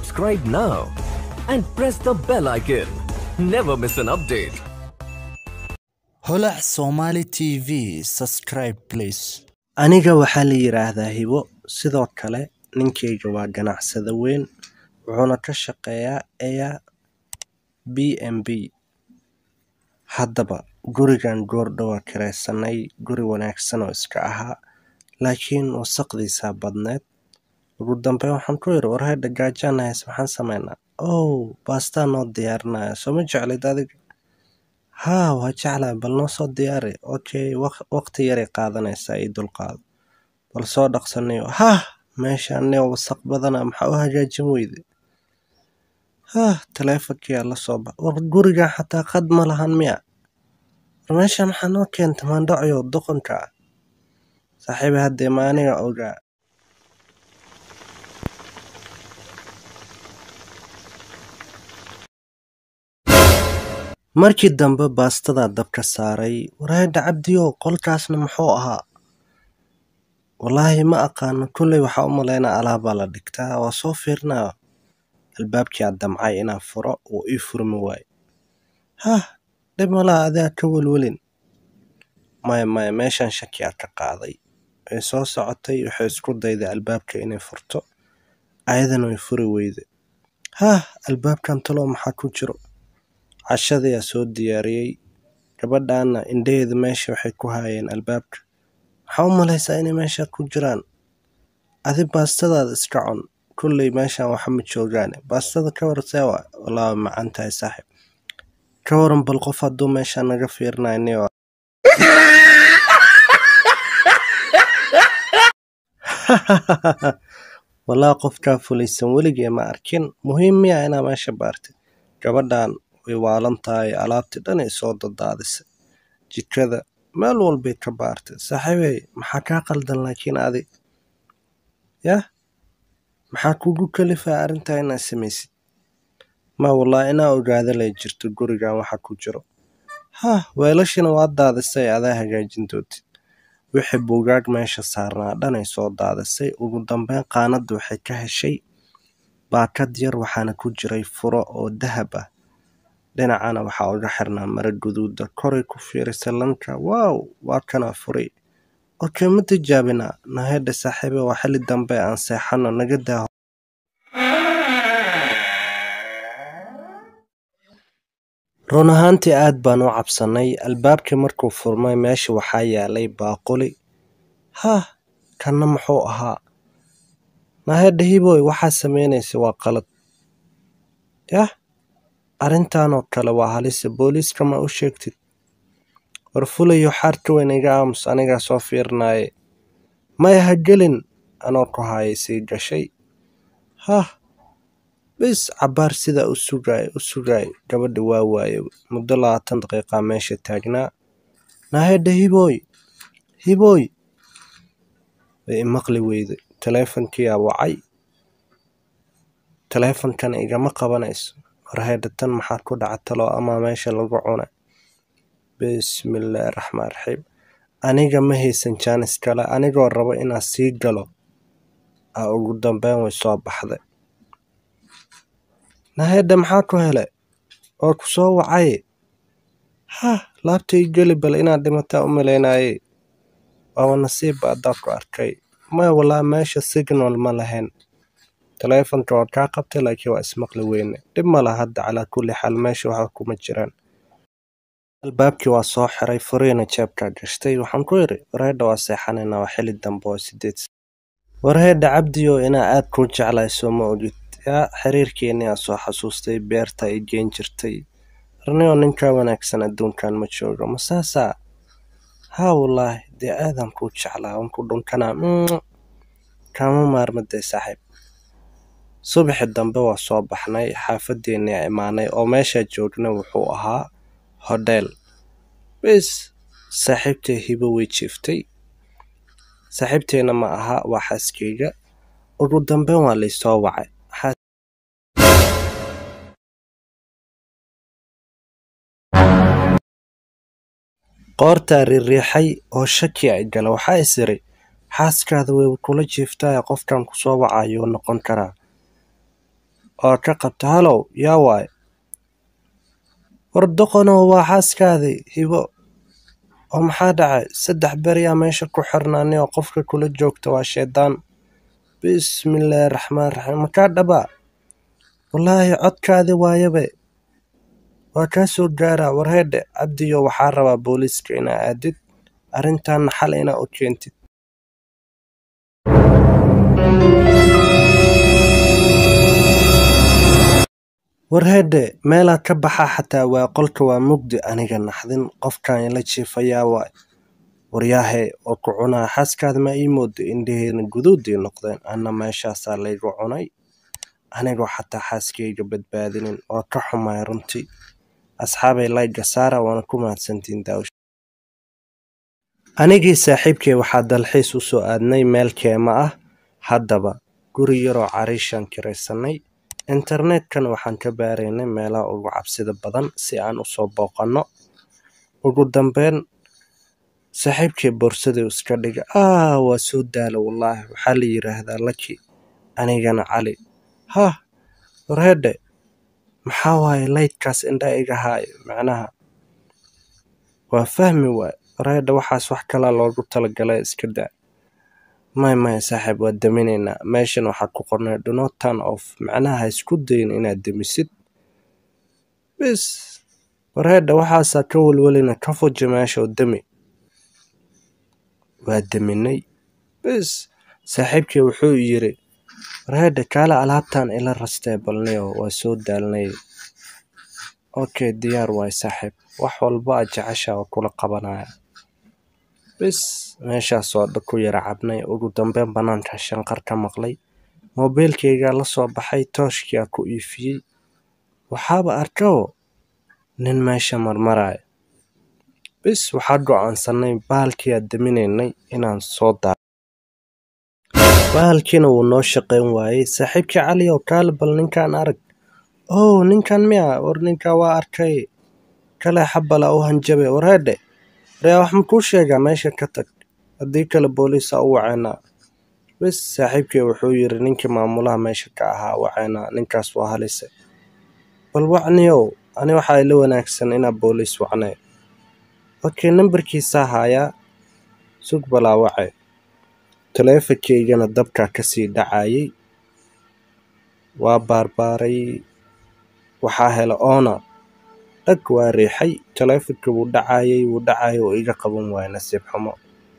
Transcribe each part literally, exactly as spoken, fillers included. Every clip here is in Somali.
subscribe now and press the bell icon. Never miss an update. holac Somali T V subscribe please. Aniga waxaa la yiraahdaa Hibo, sidoo kale ninkeyga waa ganacsade weyn wuxuuna ka shaqeeyaa Air B and B. Haddaba gurigan goordhow waa kiraysanay, guri wanaagsan oo iska ahaa, laakiin wasaqdiisa badneed. ugu dambeyn waxaan ku yiri war hayda gaajaan haysa maxaan sameynaa? Oh, pasta noo diyaarinaya, soo ma jeclid adiga? haa waa jeclahay, bal noo soo diyaari. Okay, waqti yar ay qaadanaysaa ii dulqaado, bal soo dhaqsanayo. haa meeshaan nee wasaq badana, maxaa u hagaajin weyde? haa taleefankii la soo bax. war guriga xataa qad ma lahan miya? war meesha maxaa noo keentay maandhacyo doqonka ah? saaxiibi haddee ma aniga ogaa. markii dambe baastada dabka saaray. warayda cabdiyo qolkaasna muxuu ahaa? wallaahi ma aqaano, kulley waxaa u malaynaa alaabaa la dhigtaa. waa soo fiirnaa albaabkii aan damcay inaan furo uu ii furmi waayo. hah dhib malaha, adaa ka welwelin. maya maya meeshaan shaki aa ka qaaday. way soo socotay, waxay isku dayday albaabka inay furto, ayadana way furi weyde. hah albaabkan talo maxaa ku jiro? cashadii soo diyaariyay. gabadhaana indhaheeda meesha waxay ku haayeen albaabka. maxaa u malaysaa inay meesha ku jiraan? adi baastadaada iska cun, kulley meeshaan waxa ma joogaan. baastada ka war seewa? wallaahi macaan tahay saaxiib. ka waran bal qof hadduu meesha naga fiirinayo. wallaahi qofkaa fulaysan weligee ma arkin. muhiim miya inaa meesha baartid? gabadhaan way waalan tahay, alaabtii dhan ay soo dadaadisay. jikada meel walbay ka baartay. saaxiibey maxaa kaa qaldan laakiin adi? yah maxaa kugu kalifaa arrintaa inaad samaysid? ma wallaahi inaa ogaada lay jirto gurigan waxa ku jiro. hah weelashina waa daadisay, adaa hagaajin dootid. wixii buugaag meesha saarnaa dhan ay soo daadisay. ugu dambeyn qaanadda waxay ka heshay baakad yar, waxaana ku jiray furo oo dahab ah. dhinacana waxaa uga xirnaa mara guduuda, koray ku fiirisay lanka. waaw waa kana furay. okay ma tijaabinaa? nahedha saaxiibe waa xilli dambe, aan seexano, naga daaho. run ahaantii aad baan u cabsanay. albaabkii markuu furmay meesha waxaa yaalay baaquli. hah kanna muxuu ahaa? nahedha hiboy waxaa samaynaysa waa qalad. yah arrintan oo kale waa halisa, booliiska ma u sheegtid? war fulayo xaarka weyn iga aamus, anigaa soo fiirnaaye. maya ha gelin, anoo ku haayay sii gashay. hah bis cabaar sidaa u sugaay u sugaay gabadha waa waaye. muddo labaatan daqiiqa meesha taagnaa. nahedha hiboy hiboy way imaqli weyday. taleefankiyaa wacay, taleefankana igama qabanayso. warhayda tan maxaa ku dhaca talo ama meesha lagu cunay? bismillaahi raxmaan raxiim. aniga ma haysan jaanis kale, anigoo rabo inaan sii galo aa ugu dambeyn way soo baxday. nahedha maxaa ku helay? oo ku soo wacay. hah laabtay geli, bal inaad dhimataa u malaynaayey. waaba nasiibba adaa ku arkay. maya wallaahi meesha signal ma lahayn. taleefanka waa kaa qabtay, laakiin waa ismaqli weyne. dhib ma laha hadda, calaa kulli xaal meesha waxa kuma jiraan. albaabkii waa soo xiray, furiina jeebkaa gashtay. waxaan ku yidhi warhayda waa seexanaynaa, waa xilli dambe oo sideed. warhayda cabdiyo inaa aad kuu jeclahay soo ma ogid? yaa xiriirkeennii aa soo xasuustay, beerta ay geen jirtay. arniyoo ninkaa wanaagsan adduunkan ma joogo, ma saasaa? haa wallaahi dee aadan kuu jeclaa, waan ku dhunkanaa. kaama maarmaday saaxiib. subaxi dambe waa soo baxnay, xaafadeennii aa imaanay, oo meeshaa joognay wuxuu ahaa hodheel. bis saaxiibtay hibo way jiiftay. saaxiibteyna ma aha, waa xaaskeyga. ugu dambeyn waa laysoo wacay. qoortaa riiriixay oo shaki ay gala. waxaa is iri xaaskaada way kula jiiftaa, qofkan ku soo wacayo noqon karaa. oo ka qabta halow yaa waay war doqonow waa xaaskaadii hibo oo maxaa dhacay saddex beriyaa meesha ku xirnaani oo qofka kula joogta waa shaydaan bismillaahi raxmaan raxiim makaa dhaba wallaahi codkaadii waayabe waa kaa soo gaaraa warheedhe cabdiyo waxaa rabaa booliiska inaa aadid arrintaanna xal inaa u keentid warheedhe meelaa ka baxaa xataa waa qolka waa mugdi aniga naxdin qofkan ila jiifayaa waay waryaahe oo ku cunaa xaaskaada ma ii moodo indhaheena guduudii noqdeen anna meeshaasaa laygu cunay anigoo xataa xaaskayga badbaadinin waa ka xumay runtii asxaabay layga saara waana ku mahadsantiin daawish anigii saaxiibkay waxaa dalxiis u soo aadnay meel keema ah haddaba guri yaroo cariishaan kiraysanay internetkana waxaan ka baaraynay meelaha ugu cabsida badan si aan u soo booqanno ugu dambeyn saaxiibkay boorsadii iska dhiga ah waa soo daala wallaahi waxaa la yidhaahdaa laki anigana cali ha warheedhe maxaa waaye laydkaas indha iga haayo macnaha waa fahmi waay warheedhe waxaas wax kalaa loogu talagalay iska daa may may saaxiib waa daminaynaa meeshan waxaa ku qornay do not turn off macnaha ha isku dayin inaad damisid bis warheedhe waxaasaa ka welwelina ka fuji meesha oo dami waa daminay bis saaxiibkii wuxuu yiri warheedhe kaala alaabtaan ila rastee balniyo waa soo daalnay okay diyaar waay saaxiib wax walba aad jeceshaa oo kula qabanaya bis meeshaas oo dhan ku yara cabnay ugu dambeyn banaanka shanqar ka maqlay moobilkayga la soo baxay tooshkiyaa ku iifiyey waxaaba arkawo nin meesha marmaraya bis waxaa go'aansanay bahalkiyaa daminaynay inaan soo daa bahalkiina wuu noo shaqayn waayey saaxiibkii cali oo kaale bal ninkaan arag oh ninkan miya war ninkaa waa arkay kale xabala u hanjabe warheedhe waryaa wax makuu sheegaa meesha ka tag haddii kale booliisa u wacaynaa bis saaxiibkii wuxuu yiri ninkii maamulaha meesha ka ahaa wacaynaa ninkaas waa halise bal wacniyow ani waxaa ila wanaagsan inaa booliis wacnay okay nambarkiisaa haayaa sug balaa wacay taleefankaygana dabkaa kasii dhacayay waa baarbaaray waxaa hela oona dhag waa riixay taleefanka wuu dhacayay wuu dhacayay oo iga qaban waaya nasiib xumo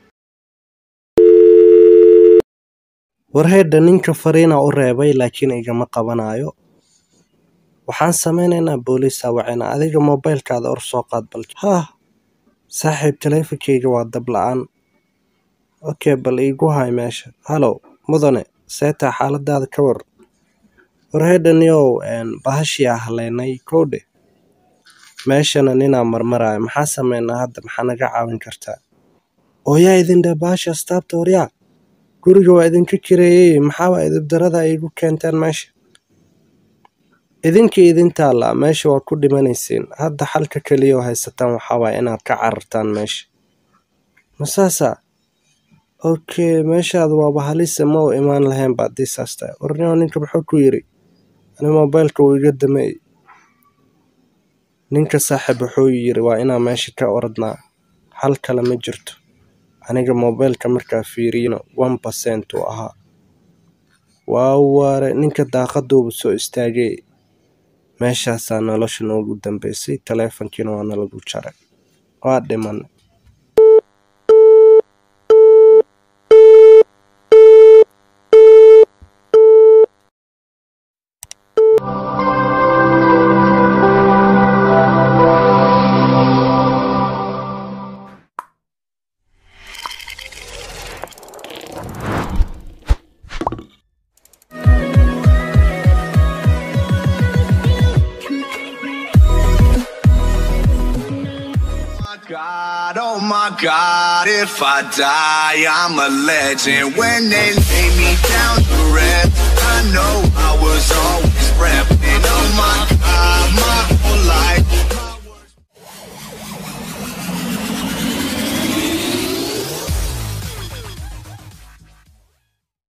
warheedha ninka fariina u reebay laakiin igama qabanayo waxaan samaynaynaa booliisa wacayna adiga moobilkaada or soo qaad bal ha saaxiib taleefankayga waa dab la-aan okay bal iigu hay meesha halow mudane seetaa xaaladaada ka war warheedhaniyow bahashiyaa haleynay koodhe meeshana ninaa marmaraayo maxaa sameynaa hadda maxaa naga caawin kartaa oo yaa idin dheh bahasha astaabta waryaa guriga waa idinka kireeyey maxaaba idibdarada iigu keenteen meesha idinkii idin taallaa meesha waa ku dhimanaysiin hadda xalka keliya oo haysataan waxaa waaya inaad ka carartaan meesha masaasa okay meeshaada waaba halise ma u imaan lahayn ba haddii saas tahay warnimo ninka muxuu ku yiri ani moobilka wuu iga damay ninka saaxiib wuxuu yiri waa inaa meesha ka oradnaa hal kale ma jirto aniga moobilka markaa fiirino one percent uu ahaa waa waare ninka daaqaduuba soo istaagay meeshaasaa nolosha noogu dambeysay taleefankiina waa nalagu jaray waa dhiman God, oh my God, if I die, I'm a legend. When they lay me down to rest, I know I was on